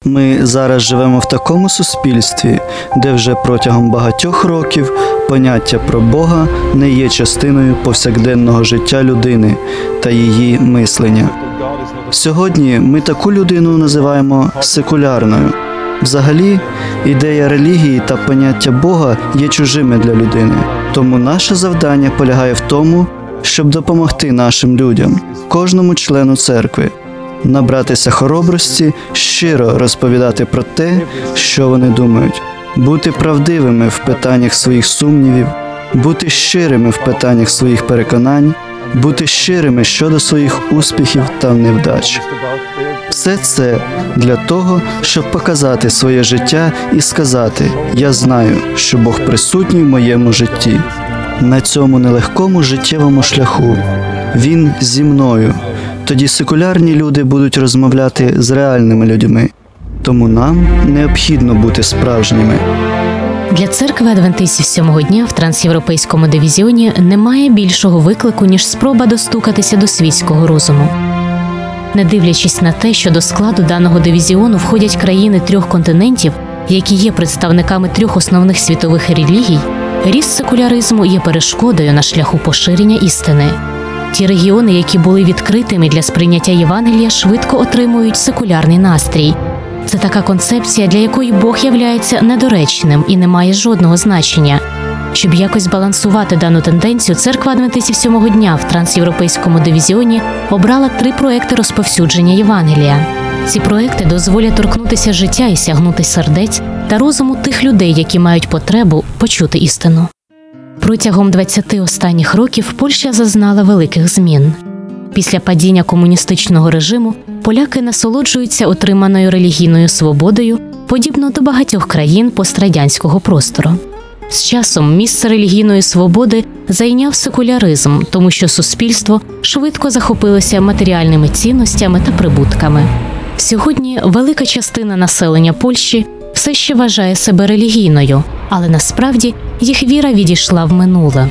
Ми зараз живемо в такому суспільстві, де вже протягом багатьох років поняття про Бога не є частиною повсякденного життя людини та її мислення. Сьогодні ми таку людину називаємо секулярною. Взагалі, ідея релігії та поняття Бога є чужими для людини. Тому наше завдання полягає в тому, щоб допомогти нашим людям, кожному члену церкви, набратися хоробрості, щиро розповідати про те, що вони думають, бути правдивими в питаннях своїх сумнівів, бути щирими в питаннях своїх переконань, бути щирими щодо своїх успіхів та невдач. Все це для того, щоб показати своє життя і сказати: «Я знаю, що Бог присутній в моєму житті, на цьому нелегкому життєвому шляху. Він зі мною». Тоді секулярні люди будуть розмовляти з реальними людьми. Тому нам необхідно бути справжніми. Для церкви адвентистів сьомого дня в трансєвропейському дивізіоні немає більшого виклику, ніж спроба достукатися до світського розуму. Не дивлячись на те, що до складу даного дивізіону входять країни 3 континентів, які є представниками 3 основних світових релігій, ріст секуляризму є перешкодою на шляху поширення істини. Ті регіони, які були відкритими для сприйняття Євангелія, швидко отримують секулярний настрій. Це така концепція, для якої Бог являється недоречним і не має жодного значення. Щоб якось балансувати дану тенденцію, церква адвентистів сьомого дня в трансєвропейському дивізіоні обрала 3 проекти розповсюдження Євангелія. Ці проекти дозволять торкнутися життя і сягнути сердець та розуму тих людей, які мають потребу почути істину. Протягом 20 останніх років Польща зазнала великих змін. Після падіння комуністичного режиму поляки насолоджуються отриманою релігійною свободою, подібно до багатьох країн пострадянського простору. З часом місце релігійної свободи зайняв секуляризм, тому що суспільство швидко захопилося матеріальними цінностями та прибутками. Сьогодні велика частина населення Польщі все ще вважає себе релігійною, але насправді їх віра відійшла в минуле.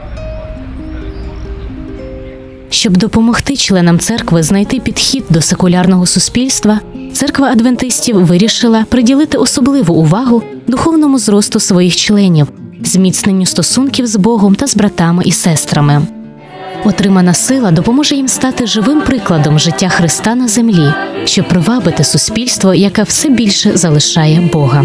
Щоб допомогти членам церкви знайти підхід до секулярного суспільства, церква адвентистів вирішила приділити особливу увагу духовному зросту своїх членів, зміцненню стосунків з Богом та з братами і сестрами. Отримана сила допоможе їм стати живим прикладом життя Христа на землі, щоб привабити суспільство, яке все більше залишає Бога.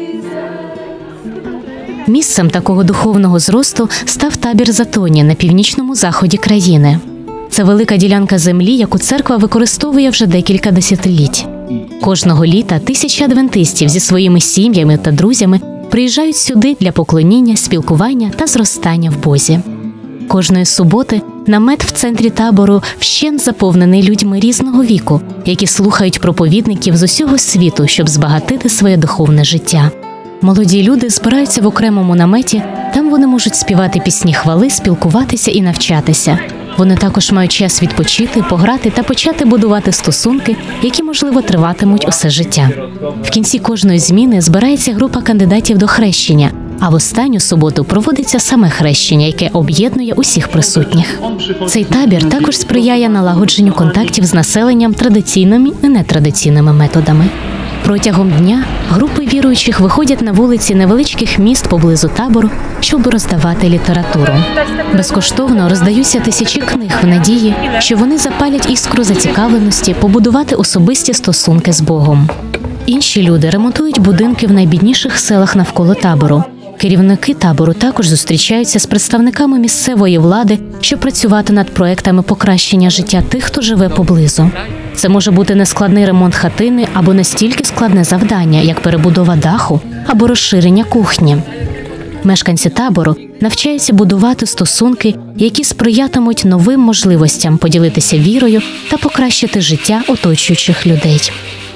Місцем такого духовного зросту став табір Затоні на північному заході країни. Це велика ділянка землі, яку церква використовує вже декілька десятиліть. Кожного літа тисячі адвентистів зі своїми сім'ями та друзями приїжджають сюди для поклоніння, спілкування та зростання в Бозі. Кожної суботи намет в центрі табору вщент заповнений людьми різного віку, які слухають проповідників з усього світу, щоб збагатити своє духовне життя. Молоді люди збираються в окремому наметі, там вони можуть співати пісні хвали, спілкуватися і навчатися. Вони також мають час відпочити, пограти та почати будувати стосунки, які, можливо, триватимуть усе життя. В кінці кожної зміни збирається група кандидатів до хрещення, а в останню суботу проводиться саме хрещення, яке об'єднує усіх присутніх. Цей табір також сприяє налагодженню контактів з населенням традиційними і нетрадиційними методами. Протягом дня групи віруючих виходять на вулиці невеличких міст поблизу табору, щоб роздавати літературу. Безкоштовно роздаються тисячі книг в надії, що вони запалять іскру зацікавленості побудувати особисті стосунки з Богом. Інші люди ремонтують будинки в найбідніших селах навколо табору. Керівники табору також зустрічаються з представниками місцевої влади, щоб працювати над проектами покращення життя тих, хто живе поблизу. Це може бути нескладний ремонт хатини або настільки складне завдання, як перебудова даху або розширення кухні. Мешканці табору навчаються будувати стосунки, які сприятимуть новим можливостям поділитися вірою та покращити життя оточуючих людей.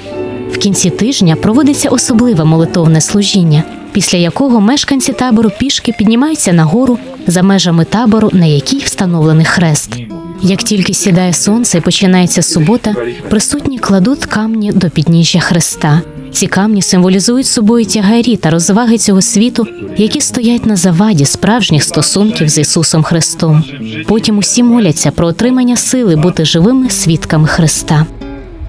В кінці тижня проводиться особливе молитовне служіння, після якого мешканці табору пішки піднімаються на гору за межами табору, на якій встановлений хрест. Як тільки сідає сонце і починається субота, присутні кладуть камні до підніжжя хреста. Ці камні символізують собою тягарі та розваги цього світу, які стоять на заваді справжніх стосунків з Ісусом Христом. Потім усі моляться про отримання сили бути живими свідками Христа.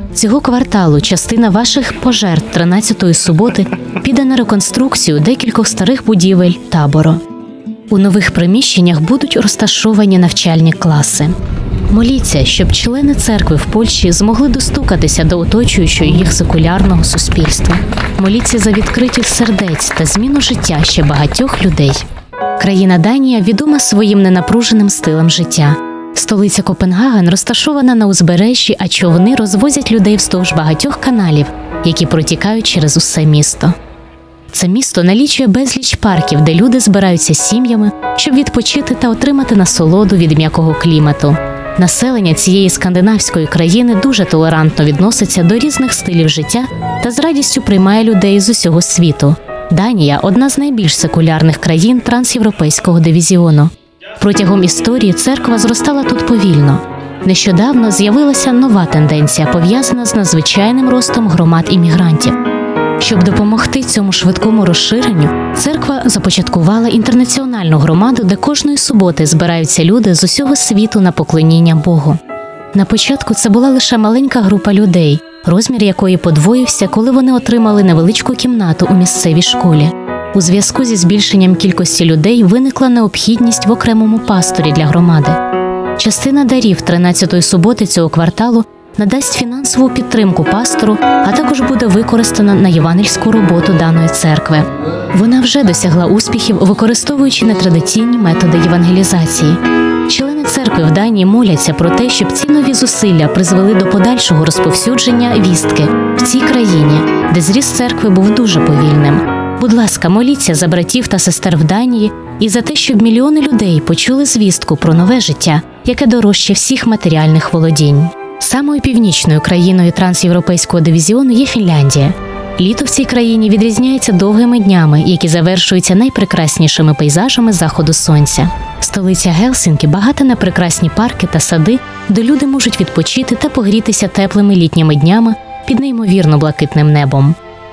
Цього кварталу частина ваших пожертв 13-ї суботи піде на реконструкцію декількох старих будівель табору. У нових приміщеннях будуть розташовані навчальні класи. Моліться, щоб члени церкви в Польщі змогли достукатися до оточуючого їх секулярного суспільства. Моліться за відкритість сердець та зміну життя ще багатьох людей. Країна Данія відома своїм ненапруженим стилем життя. Столиця Копенгаген розташована на узбережжі, а човни розвозять людей вздовж багатьох каналів, які протікають через усе місто. Це місто налічує безліч парків, де люди збираються сім'ями, щоб відпочити та отримати насолоду від м'якого клімату. Населення цієї скандинавської країни дуже толерантно відноситься до різних стилів життя та з радістю приймає людей з усього світу. Данія – одна з найбільш секулярних країн трансєвропейського дивізіону. Протягом історії церква зростала тут повільно. Нещодавно з'явилася нова тенденція, пов'язана з надзвичайним ростом громад іммігрантів. Щоб допомогти цьому швидкому розширенню, церква започаткувала інтернаціональну громаду, де кожної суботи збираються люди з усього світу на поклоніння Богу. На початку це була лише маленька група людей, розмір якої подвоївся, коли вони отримали невеличку кімнату у місцевій школі. У зв'язку зі збільшенням кількості людей виникла необхідність в окремому пасторі для громади. Частина дарів 13-ї суботи цього кварталу надасть фінансову підтримку пастору, а також буде використана на євангельську роботу даної церкви. Вона вже досягла успіхів, використовуючи нетрадиційні методи євангелізації. Члени церкви в Данії моляться про те, щоб ці нові зусилля призвели до подальшого розповсюдження вістки в цій країні, де зріст церкви був дуже повільним. Будь ласка, моліться за братів та сестер в Данії і за те, щоб мільйони людей почули звістку про нове життя, яке дорожче всіх матеріальних володінь. Самою північною країною трансєвропейського дивізіону є Фінляндія. Літо в цій країні відрізняється довгими днями, які завершуються найпрекраснішими пейзажами заходу сонця. Столиця Гельсінкі багата на прекрасні парки та сади, де люди можуть відпочити та погрітися теплими літніми днями під неймовірно блакитним небом.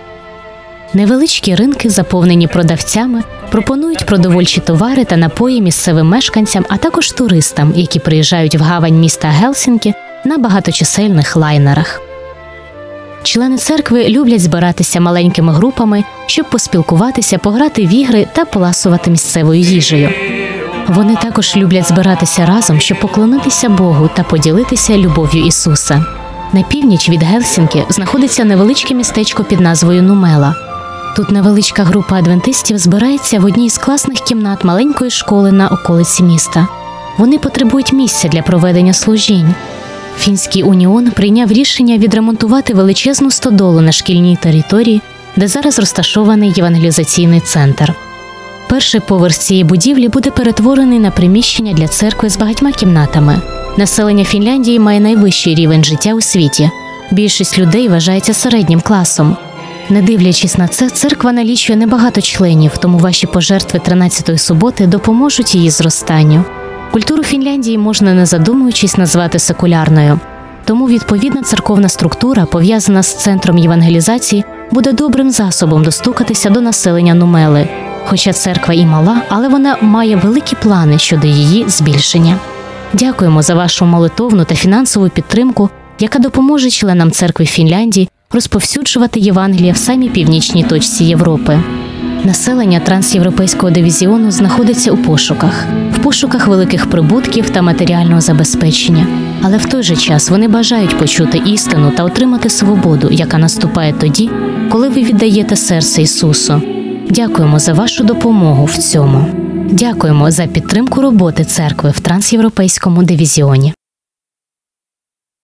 Невеличкі ринки, заповнені продавцями, пропонують продовольчі товари та напої місцевим мешканцям, а також туристам, які приїжджають в гавань міста Гельсінкі на багаточисельних лайнерах. Члени церкви люблять збиратися маленькими групами, щоб поспілкуватися, пограти в ігри та поласувати місцевою їжею. Вони також люблять збиратися разом, щоб поклонитися Богу та поділитися любов'ю Ісуса. На північ від Гельсінкі знаходиться невеличке містечко під назвою Нумела. Тут невеличка група адвентистів збирається в одній з класних кімнат маленької школи на околиці міста. Вони потребують місця для проведення служінь. Фінський уніон прийняв рішення відремонтувати величезну стодолу на шкільній території, де зараз розташований євангелізаційний центр. Перший поверх цієї будівлі буде перетворений на приміщення для церкви з багатьма кімнатами. Населення Фінляндії має найвищий рівень життя у світі. Більшість людей вважається середнім класом. Не дивлячись на це, церква налічує небагато членів, тому ваші пожертви 13-ї суботи допоможуть її зростанню. Культуру Фінляндії можна, не задумуючись, назвати секулярною. Тому відповідна церковна структура, пов'язана з центром євангелізації, буде добрим засобом достукатися до населення Нумели. Хоча церква і мала, але вона має великі плани щодо її збільшення. Дякуємо за вашу молитовну та фінансову підтримку, яка допоможе членам церкви Фінляндії розповсюджувати Євангелія в самій північній точці Європи. Населення трансєвропейського дивізіону знаходиться у пошуках великих прибутків та матеріального забезпечення. Але в той же час вони бажають почути істину та отримати свободу, яка наступає тоді, коли ви віддаєте серце Ісусу. Дякуємо за вашу допомогу в цьому. Дякуємо за підтримку роботи церкви в трансєвропейському дивізіоні.